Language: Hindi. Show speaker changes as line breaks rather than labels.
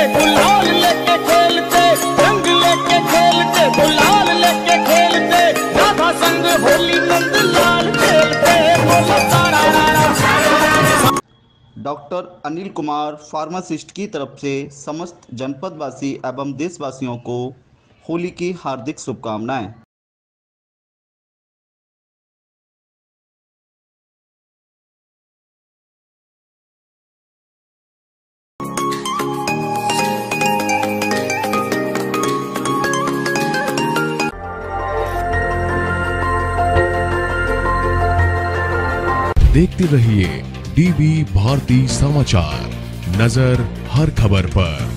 गुलाल लेके खेलते, रंग लेके खेलते, गुलाल लेके खेलते, राधा संग होली नंद लाल खेलते, बोलो सारा रारा।
डॉक्टर अनिल कुमार फार्मासिस्ट की तरफ से समस्त जनपदवासी एवं देशवासियों को होली की हार्दिक शुभकामनाएं।
देखते रहिए डीवी भारती समाचार, नजर हर खबर पर।